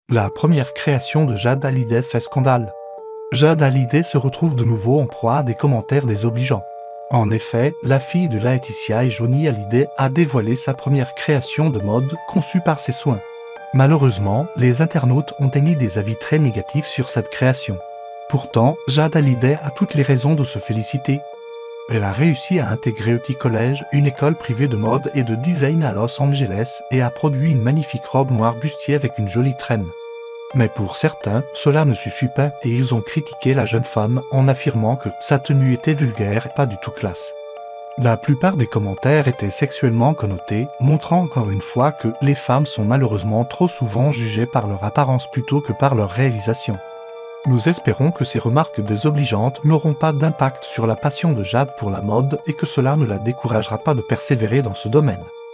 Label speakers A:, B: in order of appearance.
A: La première création de Jade Hallyday fait scandale. Jade Hallyday se retrouve de nouveau en proie à des commentaires désobligeants. En effet, la fille de Laetitia et Johnny Hallyday a dévoilé sa première création de mode conçue par ses soins. Malheureusement, les internautes ont émis des avis très négatifs sur cette création. Pourtant, Jade Hallyday a toutes les raisons de se féliciter. Elle a réussi à intégrer Beauty College, une école privée de mode et de design à Los Angeles, et a produit une magnifique robe noire bustier avec une jolie traîne. Mais pour certains, cela ne suffit pas et ils ont critiqué la jeune femme en affirmant que sa tenue était vulgaire et pas du tout classe. La plupart des commentaires étaient sexuellement connotés, montrant encore une fois que les femmes sont malheureusement trop souvent jugées par leur apparence plutôt que par leur réalisation. Nous espérons que ces remarques désobligeantes n'auront pas d'impact sur la passion de Jade pour la mode et que cela ne la découragera pas de persévérer dans ce domaine.